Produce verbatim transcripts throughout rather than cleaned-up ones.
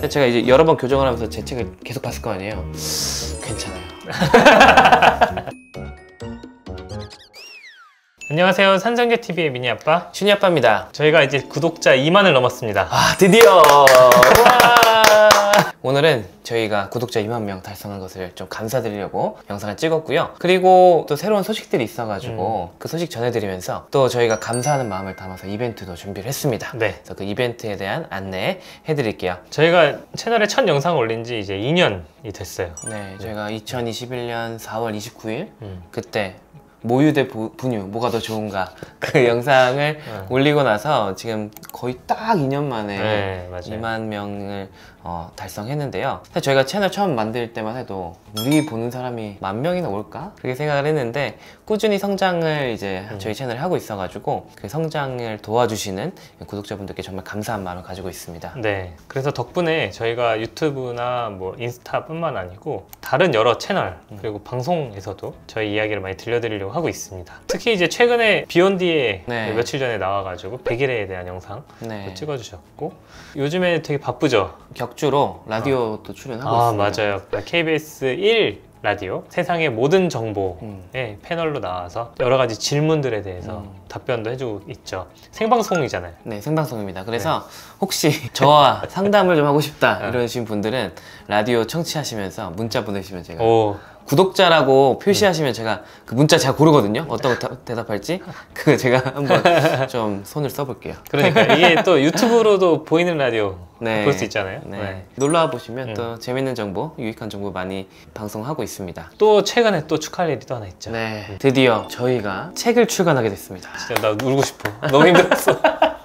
제가 이제 여러 번 교정을 하면서 제 책을 계속 봤을 거 아니에요. 괜찮아요. 안녕하세요. 산성계티비의 미니아빠 춘희아빠입니다. 저희가 이제 구독자 이만을 넘었습니다. 아, 드디어! 오늘은 저희가 구독자 이만 명 달성한 것을 좀 감사드리려고 영상을 찍었고요. 그리고 또 새로운 소식들이 있어가지고 음. 그 소식 전해드리면서 또 저희가 감사하는 마음을 담아서 이벤트도 준비를 했습니다. 네. 그래서 그 이벤트에 대한 안내 해드릴게요. 저희가 채널에 첫 영상 올린 지 이제 이 년이 됐어요. 네, 저희가 이천이십일 년 사월 이십구일 음. 그때 모유 대 분유 뭐가 더 좋은가 그 영상을 어. 올리고 나서 지금 거의 딱 이 년 만에 네, 이만 명을 어, 달성했는데요. 사실 저희가 채널 처음 만들 때만 해도 우리 보는 사람이 만 명이나 올까? 그렇게 생각을 했는데 꾸준히 성장을 이제 음. 저희 채널을 하고 있어가지고 그 성장을 도와주시는 구독자분들께 정말 감사한 마음을 가지고 있습니다. 네, 그래서 덕분에 저희가 유튜브나 뭐 인스타뿐만 아니고 다른 여러 채널 그리고 음. 방송에서도 저희 이야기를 많이 들려드리려고 하고 있습니다. 특히 이제 최근에 비욘디에 네. 며칠 전에 나와가지고 백일에 대한 영상 네. 찍어주셨고 요즘에 되게 바쁘죠? 격주로 라디오도 아. 출연하고 아, 있습니다. 맞아요. 케이비에스 일 라디오 세상의 모든 정보의 음. 패널로 나와서 여러 가지 질문들에 대해서 음. 답변도 해주고 있죠. 생방송이잖아요. 네, 생방송입니다. 그래서 네. 혹시 저와 상담을 좀 하고 싶다 이러신 분들은 라디오 청취하시면서 문자 보내시면 제가 오. 구독자라고 표시하시면 음. 제가 그 문자 잘 고르거든요. 어떤 거 대답할지 그 제가 한번 좀 손을 써볼게요. 그러니까 이게 또 유튜브로도 보이는 라디오 네. 볼 수 있잖아요. 네. 네. 놀러와 보시면 음. 또 재밌는 정보, 유익한 정보 많이 방송하고 있습니다. 또 최근에 또 축하할 일이 또 하나 있죠. 네, 드디어 저희가 책을 출간하게 됐습니다. 진짜 나 울고 싶어. 너무 힘들었어.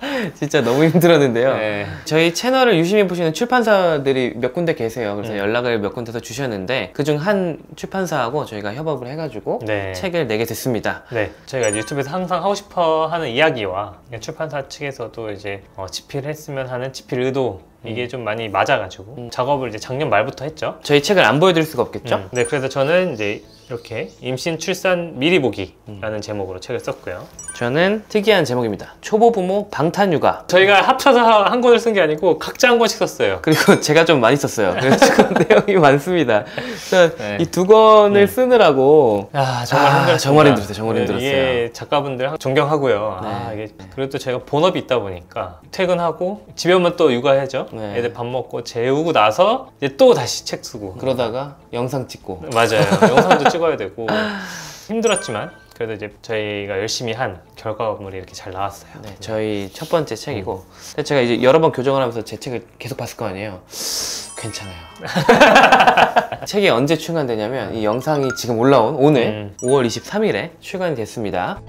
진짜 너무 힘들었는데요. 네. 저희 채널을 유심히 보시는 출판사들이 몇 군데 계세요. 그래서 음. 연락을 몇 군데서 주셨는데 그중 한 출판사하고 저희가 협업을 해가지고 네. 책을 내게 됐습니다. 네, 저희가 유튜브에서 항상 하고 싶어 하는 이야기와 출판사 측에서도 이제 어, 집필을 했으면 하는 집필 의도 이게 음. 좀 많이 맞아가지고 음. 작업을 이제 작년 말부터 했죠. 저희 책을 안 보여드릴 수가 없겠죠? 음. 네, 그래서 저는 이제 이렇게 임신 출산 미리 보기 라는 음. 제목으로 책을 썼고요. 저는 특이한 제목입니다. 초보부모 방탄육아. 저희가 합쳐서 한 권을 쓴 게 아니고 각자 한 권씩 썼어요. 그리고 제가 좀 많이 썼어요. 그래서 내용이 많습니다. 네. 이 두 권을 음. 쓰느라고 아, 정말 힘들었어요. 아, 정말 힘들었어요. 정말 힘들었어요. 이게 작가분들 존경하고요. 네. 아, 이게 그리고 또 제가 본업이 있다 보니까 퇴근하고 집에 오면 또 육아해죠. 네. 애들 밥 먹고 재우고 나서 이제 또 다시 책 쓰고 그러다가 영상 찍고 맞아요. 영상도 찍어야 되고 힘들었지만 그래도 이제 저희가 열심히 한 결과물이 이렇게 잘 나왔어요. 네, 저희 첫 번째 책이고 음. 제가 이제 여러 번 교정을 하면서 제 책을 계속 봤을 거 아니에요. 괜찮아요. 책이 언제 출간되냐면 이 영상이 지금 올라온 오늘 음. 오월 이십삼일에 출간이 됐습니다.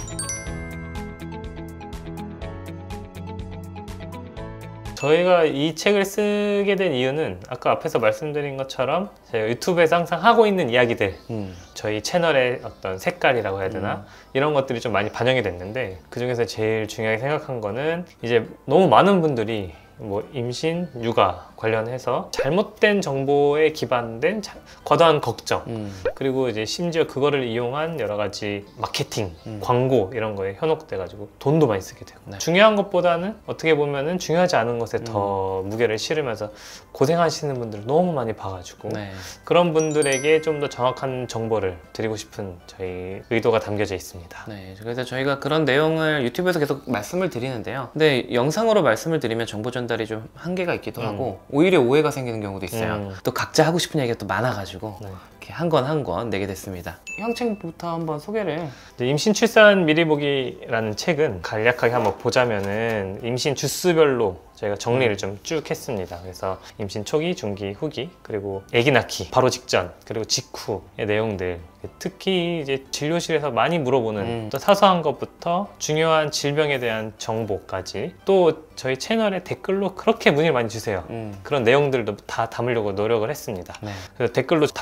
저희가 이 책을 쓰게 된 이유는 아까 앞에서 말씀드린 것처럼 제가 유튜브에서 항상 하고 있는 이야기들 음. 저희 채널의 어떤 색깔이라고 해야 되나 음. 이런 것들이 좀 많이 반영이 됐는데 그 중에서 제일 중요하게 생각한 거는 이제 너무 많은 분들이 뭐 임신, 육아 관련해서 잘못된 정보에 기반된 자, 과도한 걱정 음. 그리고 이제 심지어 그거를 이용한 여러 가지 마케팅, 음. 광고 이런 거에 현혹돼 가지고 돈도 많이 쓰게 되고 네. 중요한 것보다는 어떻게 보면은 중요하지 않은 것에 음. 더 무게를 실으면서 고생하시는 분들을 너무 많이 봐가지고 네. 그런 분들에게 좀 더 정확한 정보를 드리고 싶은 저희 의도가 담겨져 있습니다. 네, 그래서 저희가 그런 내용을 유튜브에서 계속 말씀을 드리는데요. 근데 영상으로 말씀을 드리면 정보 전달이 좀 한계가 있기도 음. 하고 오히려 오해가 생기는 경우도 있어요. 음. 또 각자 하고 싶은 얘기가 또 많아가지고 네. 이렇게 한 권 한 권 내게 됐습니다. 형 책부터 한번 소개를. 임신 출산 미리 보기라는 책은 간략하게 한번 보자면은 임신 주수별로 저희가 정리를 좀 쭉 했습니다. 그래서 임신 초기, 중기, 후기, 그리고 아기 낳기, 바로 직전, 그리고 직후의 내용들 특히 이제 진료실에서 많이 물어보는 음. 또 사소한 것부터 중요한 질병에 대한 정보까지 또 저희 채널에 댓글로 그렇게 문의를 많이 주세요. 음. 그런 내용들도 다 담으려고 노력을 했습니다. 네. 그래서 댓글로 답변 되게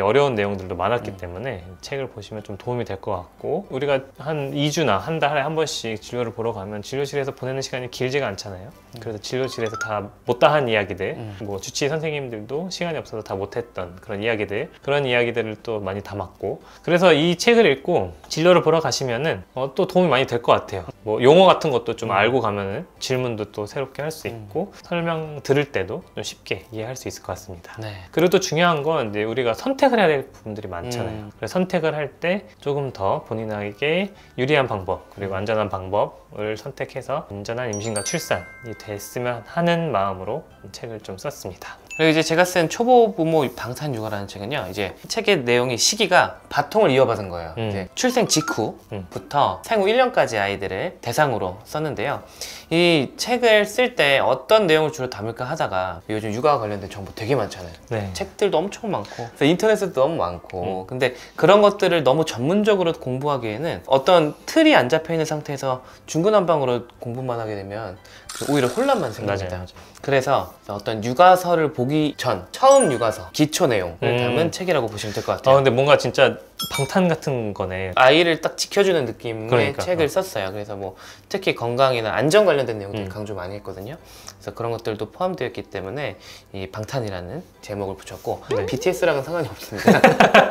어려운 내용들도 많았기 음. 때문에 책을 보시면 좀 도움이 될 것 같고, 우리가 한 이 주나 한 달에 한 번씩 진료를 보러 가면 진료실에서 보내는 시간이 길지가 않잖아요. 그래서 진료실에서 다 못다한 이야기들, 음. 뭐 주치의 선생님들도 시간이 없어서 다 못했던 그런 이야기들, 그런 이야기들을 또 많이 담았고, 그래서 이 책을 읽고 진료를 보러 가시면은 어, 또 도움이 많이 될 것 같아요. 뭐 용어 같은 것도 좀 음. 알고 가면은 질문도 또 새롭게 할 수 있고, 설명 들을 때도 좀 쉽게 이해할 수 있을 것 같습니다. 네. 그리고 또 중요한 건 이제 우리가 선택을 해야 될 부분들이 많잖아요. 음. 그래서 선택을 할 때 조금 더 본인에게 유리한 방법, 그리고 안전한 방법을 선택해서 안전한 임신과 출산이 됐으면 하는 마음으로 이 책을 좀 썼습니다. 그리고 이제 제가 쓴 초보 부모 방산 육아라는 책은요, 이제 책의 내용이 시기가 바통을 이어받은 거예요. 음. 이제 출생 직후부터 생후 일 년까지 아이들을 대상으로 썼는데요. 이 책을 쓸 때 어떤 내용을 주로 담을까 하다가 요즘 육아와 관련된 정보 되게 많잖아요. 네. 책들도 엄청 많고 그래서 인터넷에도 너무 많고 음. 근데 그런 것들을 너무 전문적으로 공부하기에는 어떤 틀이 안 잡혀 있는 상태에서 중구난방으로 공부만 하게 되면 그 오히려 혼란만 생깁니다. 맞아요. 그래서 어떤 육아서를 보기 전 처음 육아서 기초 내용을 음. 담은 책이라고 보시면 될 것 아 같아요. 근데 뭔가 진짜 방탄 같은 거네. 아이를 딱 지켜주는 느낌의 그러니까. 책을 어. 썼어요. 그래서 뭐 특히 건강이나 안전 관련된 내용들 음. 강조 많이 했거든요. 그래서 그런 것들도 포함되어 있기 때문에 이 방탄이라는 제목을 붙였고 네. 비티에스랑은 상관이 없습니다.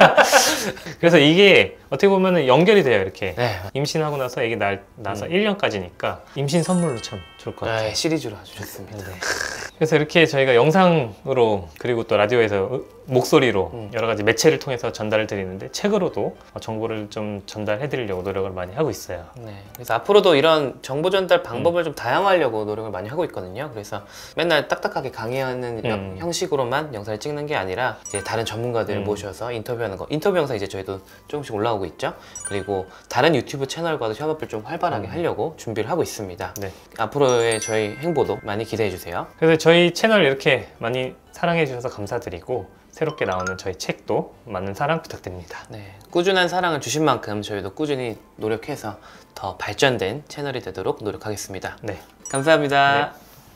그래서 이게 어떻게 보면 연결이 돼요. 이렇게 네, 임신하고 나서 애기 날, 나서 음. 일 년까지니까 임신 선물로 참 좋을 것 같아요. 네, 시리즈로 아주 좋습니다. 네. 그래서 이렇게 저희가 영상으로 그리고 또 라디오에서 목소리로 음. 여러 가지 매체를 통해서 전달을 드리는데, 책으로도 정보를 좀 전달해 드리려고 노력을 많이 하고 있어요. 네, 그래서 앞으로도 이런 정보 전달 음. 방법을 좀 다양화하려고 노력을 많이 하고 있거든요. 그래서 맨날 딱딱하게 강의하는 음. 형식으로만 영상을 찍는 게 아니라 이제 다른 전문가들 음. 모셔서 인터뷰하는 거, 인터뷰 영상 이제 저희도 조금씩 올라오고 있죠. 그리고 다른 유튜브 채널과도 협업을 좀 활발하게 음. 하려고 준비를 하고 있습니다. 네. 앞으로의 저희 행보도 많이 기대해 주세요. 그래서 저희 채널 이렇게 많이 사랑해 주셔서 감사드리고, 새롭게 나오는 저희 책도 많은 사랑 부탁드립니다. 네, 꾸준한 사랑을 주신 만큼 저희도 꾸준히 노력해서 더 발전된 채널이 되도록 노력하겠습니다. 네. 감사합니다.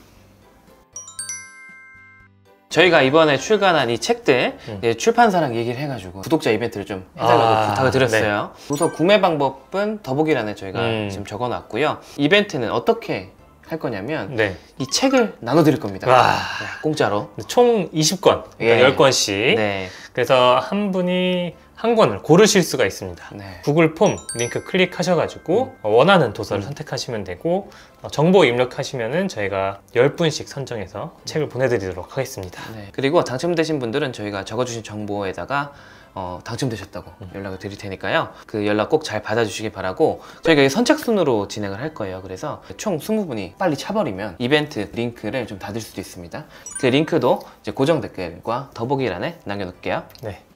저희가 이번에 출간한 이 책들 음. 예, 출판사랑 얘기를 해가지고 구독자 이벤트를 좀 해달라고 아, 부탁을 드렸어요. 도서 구매 방법은 더보기란에 저희가 음. 지금 적어놨고요. 이벤트는 어떻게 할 거냐면 네. 이 책을 나눠드릴 겁니다. 와. 네, 공짜로. 총 이십 권, 그러니까 예. 열 권씩. 네. 그래서 한 분이 한 권을 고르실 수가 있습니다. 네. 구글 폼 링크 클릭하셔가지고 원하는 도서를 음. 선택하시면 되고, 어, 정보 입력하시면은 저희가 열 분씩 선정해서 책을 보내드리도록 하겠습니다. 네. 그리고 당첨되신 분들은 저희가 적어주신 정보에다가 어, 당첨되셨다고 음. 연락을 드릴 테니까요. 그 연락 꼭 잘 받아주시기 바라고, 저희가 이게 선착순으로 진행을 할 거예요. 그래서 총 스무 분이 빨리 차버리면 이벤트 링크를 좀 닫을 수도 있습니다. 그 링크도 이제 고정 댓글과 더보기란에 남겨놓을게요. 네.